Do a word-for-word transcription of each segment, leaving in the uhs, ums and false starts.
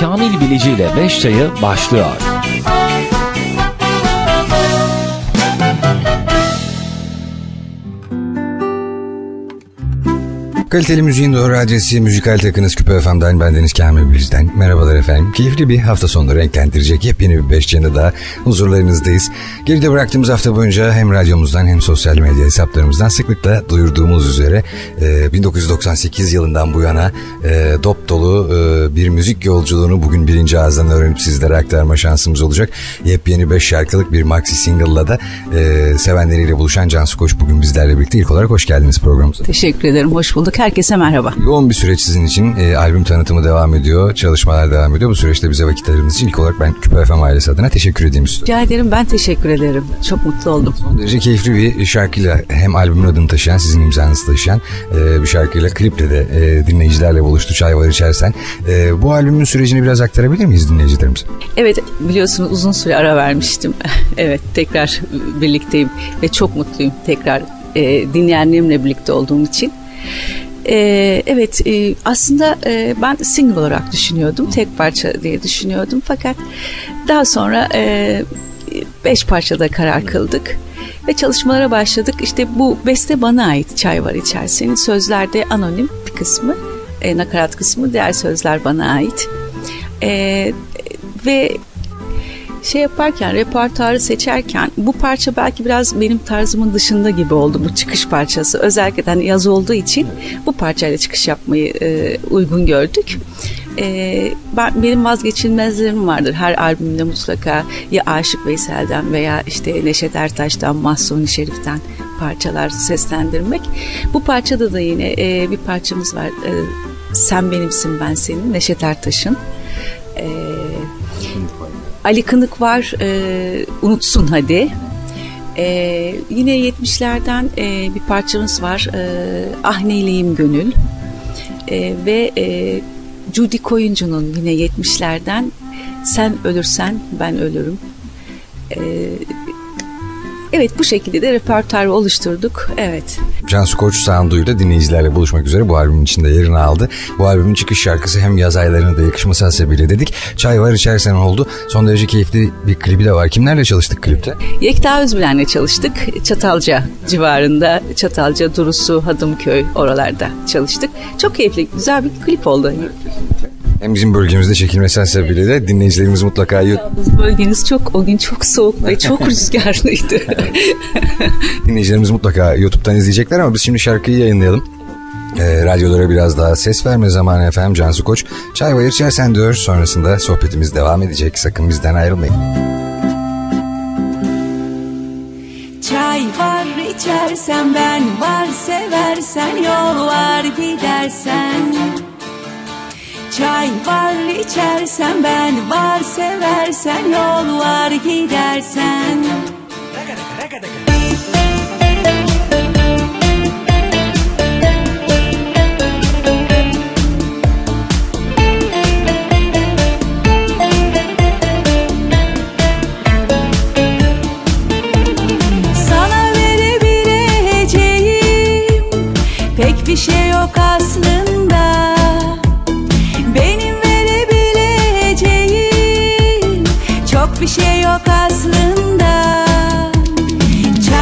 Kamil Bilici ile beş çayı başlıyor. Kaliteli müziğin doğru adresi Müzikal Takınız Küpe F M'den, bendeniz Kamil Bilici'den. Merhabalar efendim. Keyifli bir hafta sonunu renklendirecek yepyeni bir beş canı daha huzurlarınızdayız. Geride bıraktığımız hafta boyunca hem radyomuzdan hem sosyal medya hesaplarımızdan sıklıkla duyurduğumuz üzere bin dokuz yüz doksan sekiz yılından bu yana dop dolu bir müzik yolculuğunu bugün birinci ağızdan öğrenip sizlere aktarma şansımız olacak. Yepyeni beş şarkılık bir maxi single'la da sevenleriyle buluşan Cansu Koç bugün bizlerle birlikte. İlk olarak hoş geldiniz programımıza. Teşekkür ederim. Hoş bulduk. Herkese merhaba. Yoğun bir süreç sizin için. E, albüm tanıtımı devam ediyor. Çalışmalar devam ediyor. Bu süreçte bize vakit ayırdığınız için ilk olarak ben Küpe F M ailesi adına teşekkür edeyim size. Rica ederim. Ben teşekkür ederim. Çok mutlu oldum. Son derece keyifli bir şarkıyla hem albümün adını taşıyan, sizin imzanızı taşıyan e, bir şarkıyla, kliple de e, dinleyicilerle buluştu. Çay var içersen. E, bu albümün sürecini biraz aktarabilir miyiz dinleyicilerimize? Evet, biliyorsunuz uzun süre ara vermiştim. Evet, tekrar birlikteyim ve çok mutluyum tekrar e, dinleyenlerimle birlikte olduğum için. Ee, evet e, aslında e, ben single olarak düşünüyordum, tek parça diye düşünüyordum, fakat daha sonra e, beş parçada karar kıldık ve çalışmalara başladık. İşte bu beste bana ait, Çay Var İçersen'in sözlerde anonim bir kısmı, e, nakarat kısmı, diğer sözler bana ait e, ve şey yaparken, repertuarı seçerken bu parça belki biraz benim tarzımın dışında gibi oldu, bu çıkış parçası. Özellikle hani yaz olduğu için bu parçayla çıkış yapmayı e, uygun gördük. E, ben, benim vazgeçilmezlerim vardır. Her albümde mutlaka ya Aşık Veysel'den veya işte Neşet Ertaş'tan, Mahsuni Şerif'ten parçalar seslendirmek. Bu parçada da yine e, bir parçamız var. E, Sen Benimsin Ben Senin, Neşet Ertaş'ın. E, Ali Kınık var, e, Unutsun Hadi. E, yine yetmişlerden e, bir parçamız var, e, Ah Neyleyim Gönül. E, ve e, Judy Koyuncu'nun yine yetmişlerden Sen Ölürsen Ben Ölürüm. E, evet, bu şekilde de repertuarı oluşturduk. Evet. Cansu Koç sound'uyla dinleyicilerle buluşmak üzere bu albümün içinde yerini aldı. Bu albümün çıkış şarkısı hem yaz aylarına da yakışması hasebiyle dedik. Çay Var İçersen oldu. Son derece keyifli bir klibi de var. Kimlerle çalıştık klipte? Yekta Özbilen'le çalıştık. Çatalca civarında, Çatalca, Durusu, Hadımköy, oralarda çalıştık. Çok keyifli, güzel bir klip oldu. Hem bizim bölgemizde çekilmesi hasebiyle de dinleyicilerimiz mutlaka... Yalnız bölgeniz çok, o gün çok soğuk ve çok rüzgarlıydı. Dinleyicilerimiz mutlaka YouTube'dan izleyecekler ama biz şimdi şarkıyı yayınlayalım. E, radyolara biraz daha ses verme zamanı efendim. Cansu Koç Çay Var İçersen diyor. Sonrasında sohbetimiz devam edecek. Sakın bizden ayrılmayın. Çay var içersen, ben var seversen, yol var gidersen. Çay var içersen, ben var seversen, yol var gidersen. Sana verebileceğim pek bir şey yok aslında. Benim verebileceğim çok bir şey yok aslında. Çay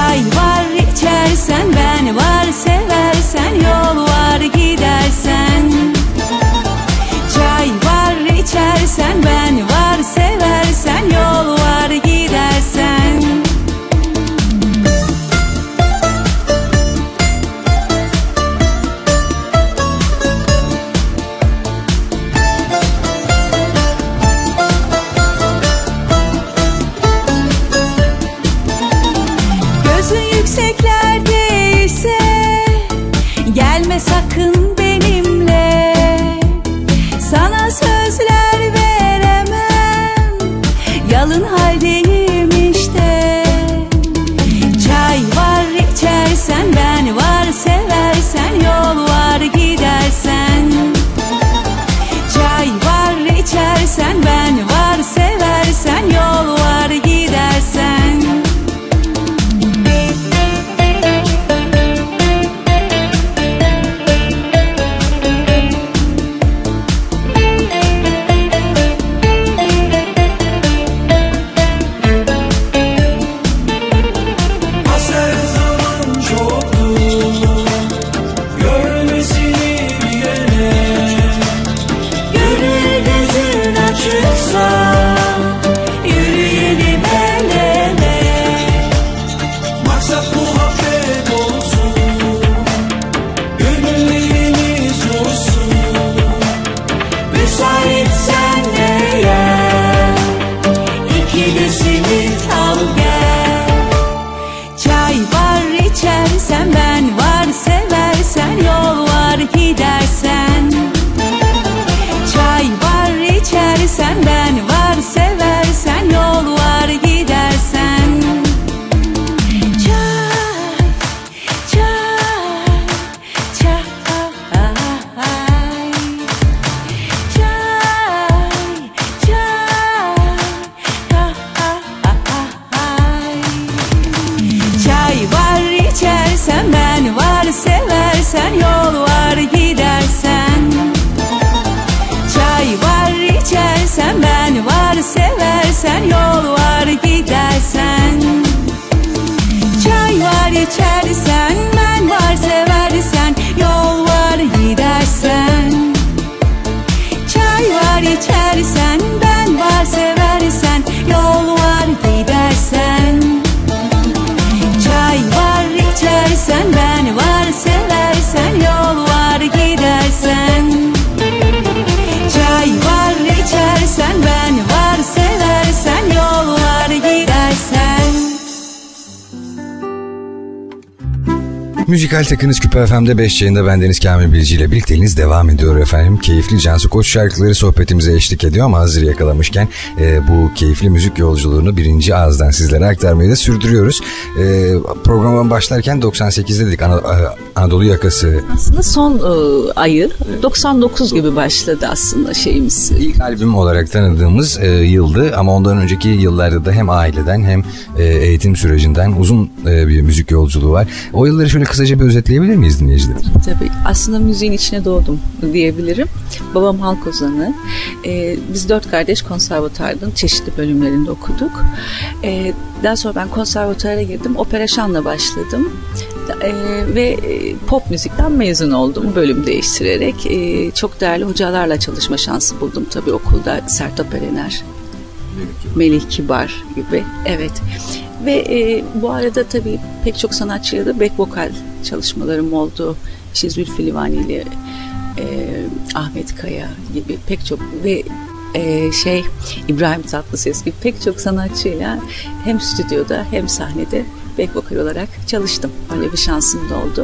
Müzikal Takınız Küpe F M'de beş yayında bendeniz Kamil Bilci ile birlikteliğiniz devam ediyor efendim. Keyifli Cansu Koç şarkıları sohbetimize eşlik ediyor ama hazır yakalamışken e, bu keyifli müzik yolculuğunu birinci ağızdan sizlere aktarmayı da sürdürüyoruz. E, programa başlarken doksan sekizde dedik Ana, Anadolu Yakası. Aslında son e, ayı doksan dokuz gibi başladı aslında şeyimiz. İlk albüm olarak tanıdığımız e, yıldı ama ondan önceki yıllarda da hem aileden hem e, eğitim sürecinden uzun e, bir müzik yolculuğu var. O yılları şöyle kısaca bir özetleyebilir miyiz dinleyiciler? Tabii aslında müziğin içine doğdum diyebilirim. Babam halk ozanı. Ee, biz dört kardeş konservatuarın çeşitli bölümlerinde okuduk. Ee, daha sonra ben konservatuara girdim. Opera şanla başladım. Ee, ve pop müzikten mezun oldum bölüm değiştirerek. Ee, çok değerli hocalarla çalışma şansı buldum tabii okulda. Sertab Erener, Melih Kibar gibi. Evet. Ve e, bu arada tabii pek çok sanatçıyla da back vokal çalışmalarım oldu. İşte Zülfü Livani ile e, Ahmet Kaya gibi pek çok ve e, şey İbrahim Tatlıses gibi pek çok sanatçıyla hem stüdyoda hem sahnede back vokal olarak çalıştım. Öyle bir şansım da oldu.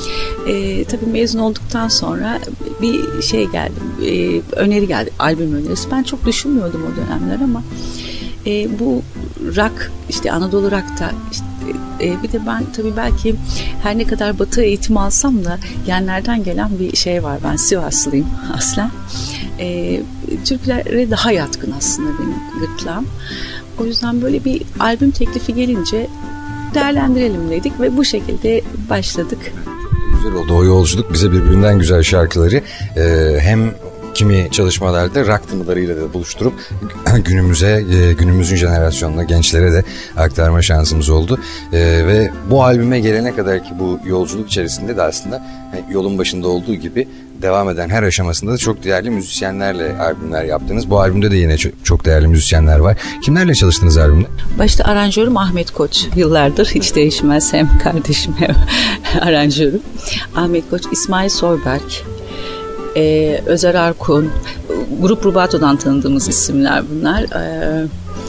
E, tabii mezun olduktan sonra bir şey geldi, e, öneri geldi, albüm önerisi. Ben çok düşünmüyordum o dönemler ama E, bu rock, işte Anadolu rock'ta işte, e, bir de ben tabii belki her ne kadar Batı eğitimi alsam da genlerden gelen bir şey var. Ben Sivaslıyım aslen. E, Türklere daha yatkın aslında benim gırtlağım. O yüzden böyle bir albüm teklifi gelince değerlendirelim dedik ve bu şekilde başladık. Güzel oldu o yolculuk, bize birbirinden güzel şarkıları e, hem kimi çalışmalarda rock tınılarıyla da buluşturup günümüze, günümüzün jenerasyonuna, gençlere de aktarma şansımız oldu. Ee, ve bu albüme gelene kadar ki bu yolculuk içerisinde de aslında yolun başında olduğu gibi devam eden her aşamasında da çok değerli müzisyenlerle albümler yaptınız. Bu albümde de yine çok değerli müzisyenler var. Kimlerle çalıştınız albümde? Başta aranjörüm Ahmet Koç. Yıllardır hiç değişmez. Hem kardeşim hem aranjörüm. Ahmet Koç, İsmail Soyberk, Ee, Özer Arkun, Grup Rubato'dan tanıdığımız isimler bunlar. Ee,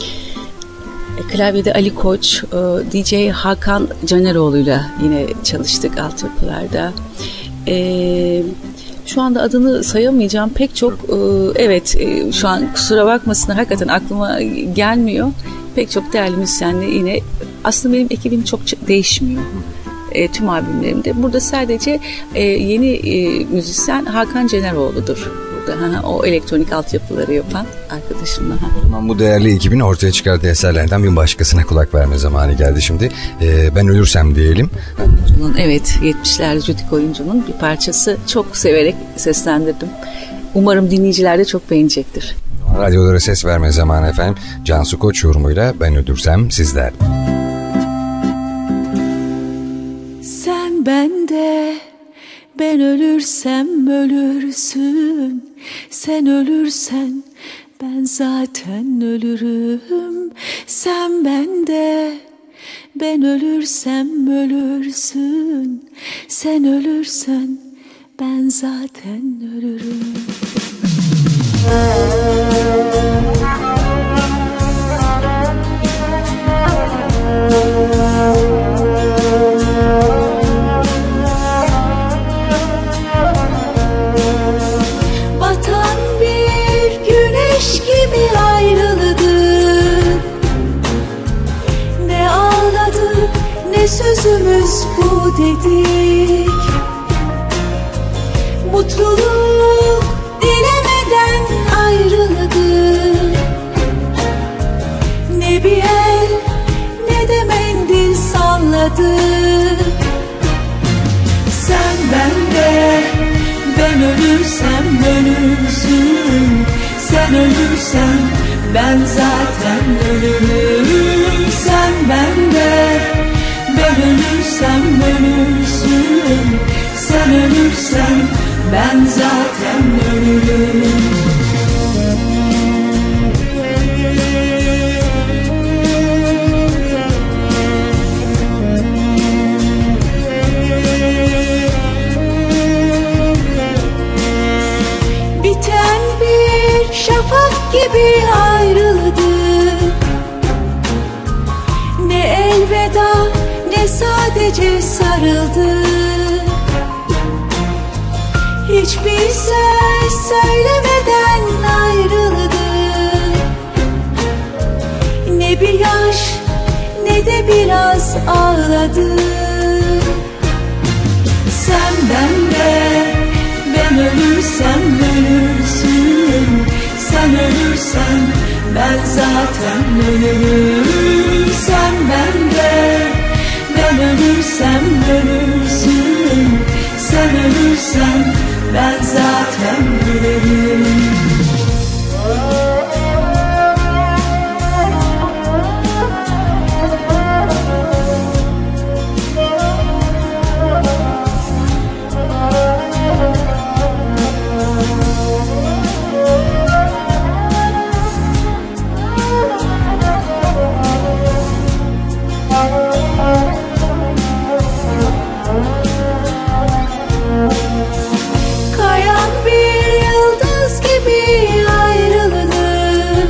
klavyede Ali Koç, e, D J Hakan Caneroğlu'yla yine çalıştık altyapılarda. Ee, şu anda adını sayamayacağım pek çok, e, evet e, şu an kusura bakmasınlar hakikaten aklıma gelmiyor. Pek çok değerli müzisyenle yine aslında benim ekibim çok değişmiyor. E, tüm albümlerimde. Burada sadece e, yeni e, müzisyen Hakan Ceneroğlu'dur. Burada ha, o elektronik altyapıları yapan arkadaşımla. Ha. O zaman bu değerli ekibin ortaya çıkardığı eserlerden bir başkasına kulak verme zamanı geldi şimdi. E, ben ölürsem diyelim. Oyuncunun, evet, yetmişlerde Jüdik Oyuncu'nun bir parçası. Çok severek seslendirdim. Umarım dinleyiciler de çok beğenecektir. Radyolara ses verme zamanı efendim. Cansu Koç yorumuyla Ben Ölürsem sizler. Bende, ben ölürsem ölürsün. Sen ölürsen ben zaten ölürüm. Sen bende, ben ölürsem ölürsün. Sen ölürsen ben zaten ölürüm. Gibi ayrıldık, ne ağladık ne sözümüz bu dedik. Mutluluk dilemeden ayrıldık, ne bir el ne de mendil salladık. Sen bende, ben ölürsem ölürsün. Sen ölürsen ben zaten ölürüm. Sen bende, ben ölürsem ölürsün. Sen ölürsen ben zaten ölürüm. Biten bir şafak gibi ayrıldık, ne elveda ne sadece sarıldık. hiçbir söz söylemeden ayrıldık. Ne bir yaş ne de biraz ağladım. Sen bende, ben ölürsem ölürsün. Sen ölürsen ben zaten ölürüm. Sen bende, ben ölürsem ölürsün. Sen ölürsen ben zaten ölürüm. Kayan bir yıldız gibi ayrıldık.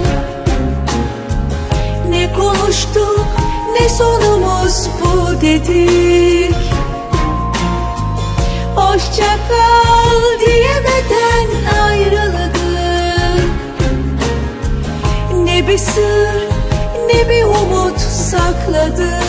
Ne konuştuk ne sonumuz bu dedik. Hoşça kal diyemeden ayrıldık. Ne bir sır ne bir umut sakladık.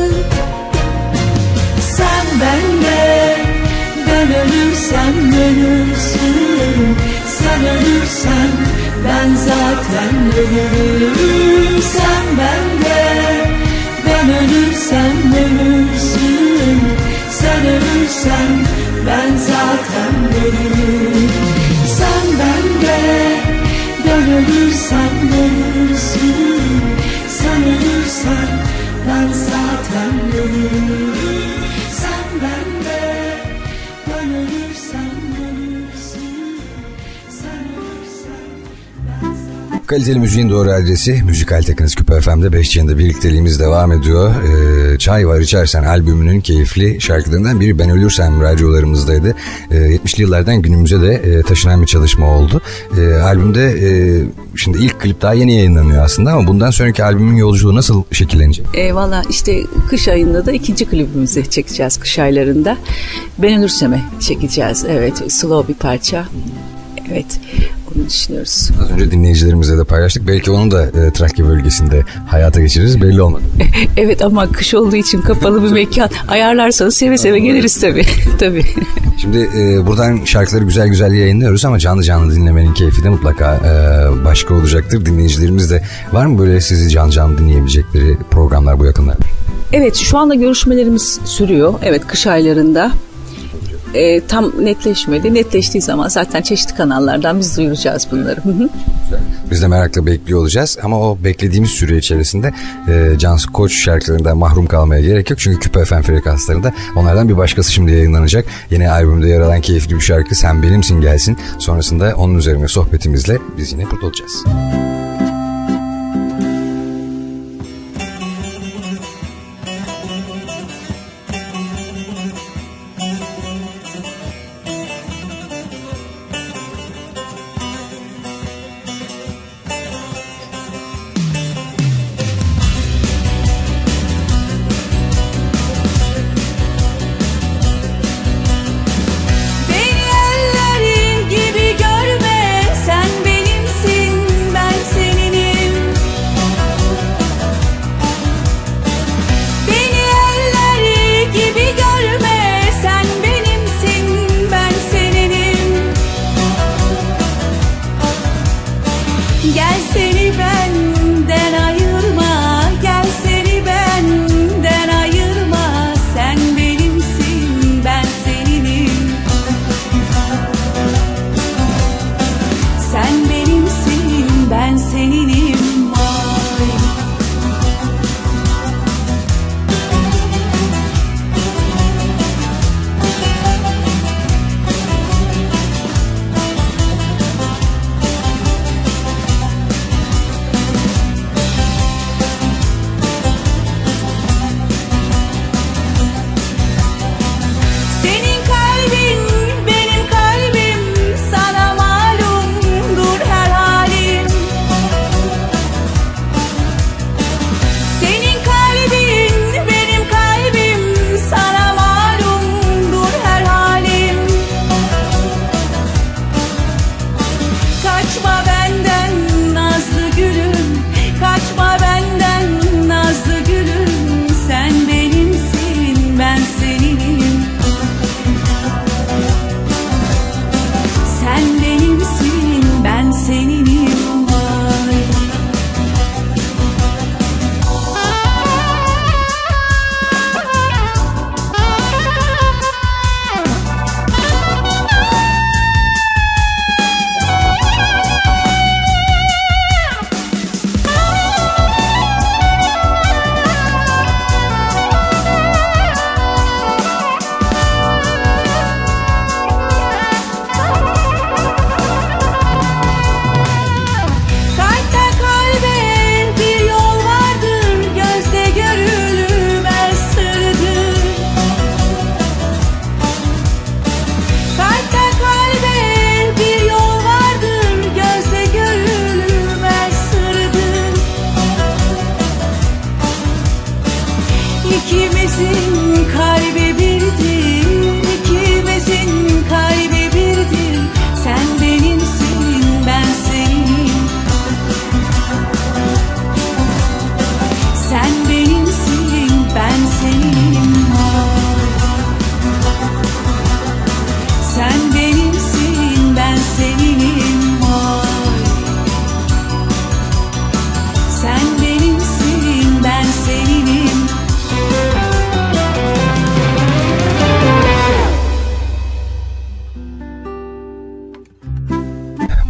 Sen bende, ben ölürsem ölürsün. Sen ölürsen ben zaten ölürüm. Sen bende, ben ölürsem ölürsün. Sen ölürsen ben zaten ölürüm. Sen bende, ben ölürsem ölürsün. Sen ölürsen ben zaten ölürüm. Sen bende, ben ölürsem ölürsün. Sen ölürsen ben zaten... Kaliteli müziğin doğru adresi Müzikal Tekiniz Küpe F M'de beş yılında birlikteliğimiz devam ediyor. Ee, Çay Var İçersen albümünün keyifli şarkılarından biri Ben Ölürsem radyolarımızdaydı. Ee, yetmişli yıllardan günümüze de e, taşınan bir çalışma oldu. Ee, albümde e, şimdi ilk klip daha yeni yayınlanıyor aslında ama bundan sonraki albümün yolculuğu nasıl şekillenecek? E, Valla işte kış ayında da ikinci klibimizi çekeceğiz, kış aylarında. Ben Ölürsem'e çekeceğiz. Evet, slow bir parça. Evet, onu düşünüyoruz. Az önce dinleyicilerimizle de paylaştık. Belki onu da e, Trakya bölgesinde hayata geçiririz. Belli olmadı. Evet ama kış olduğu için kapalı bir mekan. Ayarlarsanız seve seve geliriz tabii. Tabii. Şimdi e, buradan şarkıları güzel güzel yayınlıyoruz ama canlı canlı dinlemenin keyfi de mutlaka e, başka olacaktır. Dinleyicilerimiz de var mı böyle sizi canlı canlı dinleyebilecekleri programlar bu yakınlarda? Evet, şu anda görüşmelerimiz sürüyor. Evet, kış aylarında. E, tam netleşmedi. Netleştiği zaman zaten çeşitli kanallardan biz duyuracağız bunları. Hı hı. Biz de merakla bekliyor olacağız ama o beklediğimiz süre içerisinde e, Cansu Koç şarkılarından mahrum kalmaya gerek yok. Çünkü Küpe F M frekanslarında onlardan bir başkası şimdi yayınlanacak. Yeni albümde yer alan keyifli bir şarkı Sen Benimsin gelsin. Sonrasında onun üzerine sohbetimizle biz yine burada olacağız. Beni elleri gibi görme, sen benimsin, ben seninim. Beni elleri gibi görme, sen benimsin, ben seninim. Gel seni benden ayırma, gel seni benden ayırma, sen benimsin, ben seninim. Sen benimsin, ben seninim. Ay.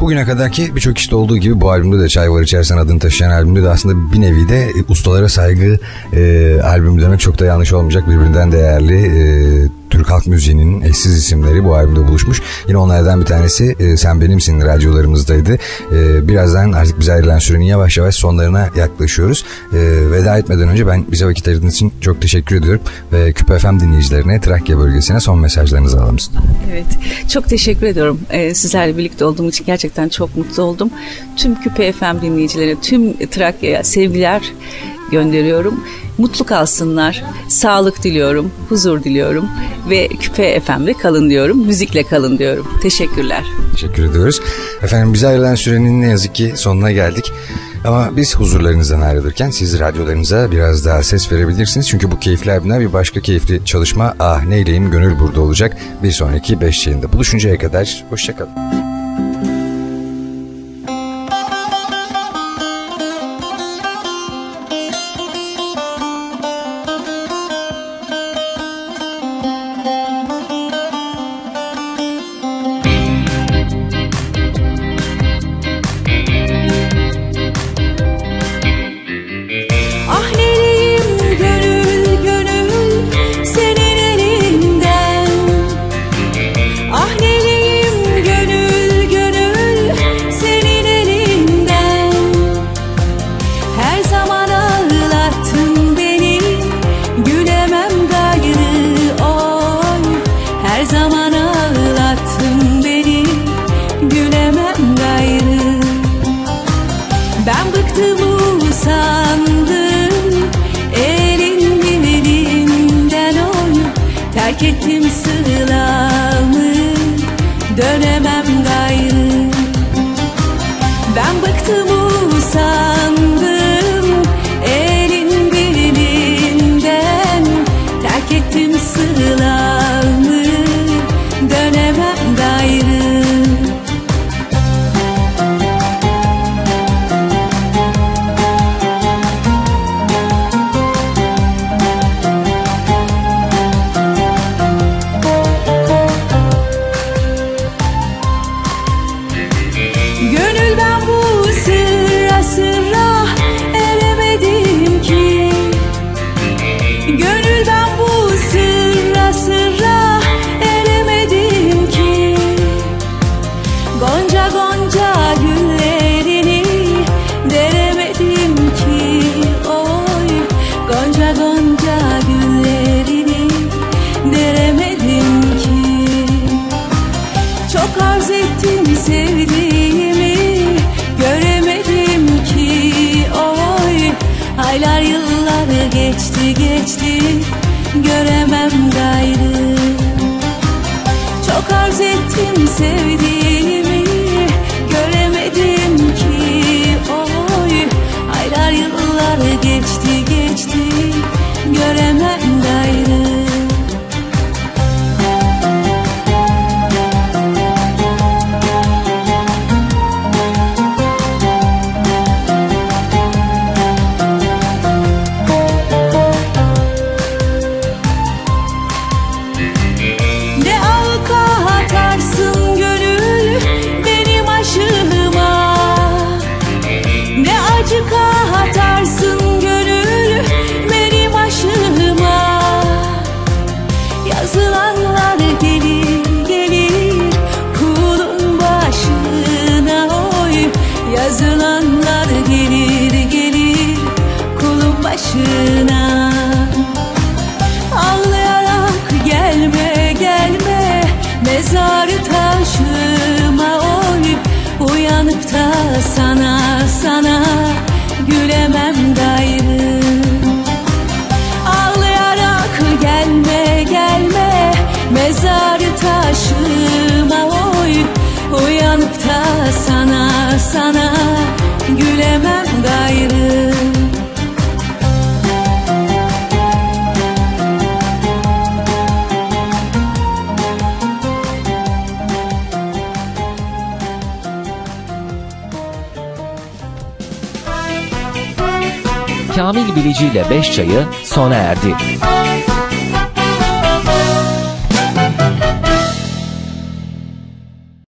Bugüne kadarki birçok işte olduğu gibi bu albümde de Çay Var İçersen adını taşıyan albümde de aslında bir nevi de e, ustalara saygı e, albümü demek çok da yanlış olmayacak. Birbirinden değerli e, Türk halk müziğinin eşsiz isimleri bu albümde buluşmuş. Yine onlardan bir tanesi e, Sen Benimsin radyolarımızdaydı. E, birazdan artık bize ayrılan sürenin yavaş yavaş sonlarına yaklaşıyoruz. E, veda etmeden önce ben bize vakit ayırdığınız için çok teşekkür ediyorum. Ve Küpe F M dinleyicilerine, Trakya bölgesine son mesajlarınızı alalım. Evet, çok teşekkür ediyorum. Ee, sizlerle birlikte olduğum için gerçekten çok mutlu oldum. Tüm Küpe F M dinleyicilerine, tüm Trakya'ya sevgiler gönderiyorum. Mutlu kalsınlar, sağlık diliyorum, huzur diliyorum ve Küpe F M'de kalın diyorum, müzikle kalın diyorum. Teşekkürler. Teşekkür ediyoruz. Efendim bize ayrılan sürenin ne yazık ki sonuna geldik. Ama biz huzurlarınızdan ayrılırken siz radyolarınıza biraz daha ses verebilirsiniz. Çünkü bu keyifli albümden bir başka keyifli çalışma Ah Neyleyim Gönül burada olacak. Bir sonraki beş yayında buluşuncaya kadar hoşçakalın. Ettim sıramı, dönemem gayrı. Ben bıktım usandım elin birinden. Terk ettim sıramı, dönemem gayrı. Sevdiğimi göremedim ki oy. Aylar yıllar geçti geçti, göremem gayrı. Çok arz ettim sevdiğimi, göremedim ki oy. Aylar yıllar geçti geçti, göremem gayrı. Atarsın gönül benim aşığıma. Yazılanlar gelir gelir kulun başına oy. Yazılanlar gelir gelir kulun başına. Ağlayarak gelme gelme mezarı taşıma oy. Uyanıp da sana sana gülemem gayrı. Ağlayarak gelme gelme mezarı taşıma oy. Uyanıp da sana sana gülemem gayrı. Kamil Bilici ile beş çayı sona erdi.